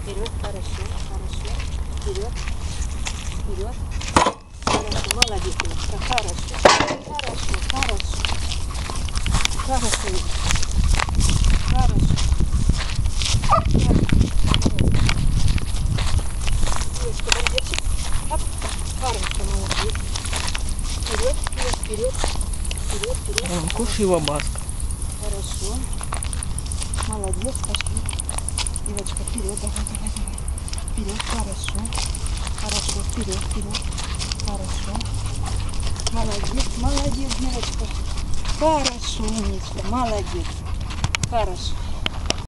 Вперед, хорошо, хорошо. Вперед, вперед. Хорошо, молодец, Ивочка, хорошо. Хорошо, хорошо. Хорошо, Ивочка. Хорошо. Девочка, бандерчик. Оп. Хорошо, молодец. Вперед, вперед, вперед. Вперед, вперед. Кушай маска. Хорошо. Молодец, пошли. Девочка, вперед, давай, давай, давай. Вперед, хорошо. Хорошо, вперед, вперед. Хорошо. Молодец, молодец, девочка. Хорошо, умничка, молодец. Хорошо.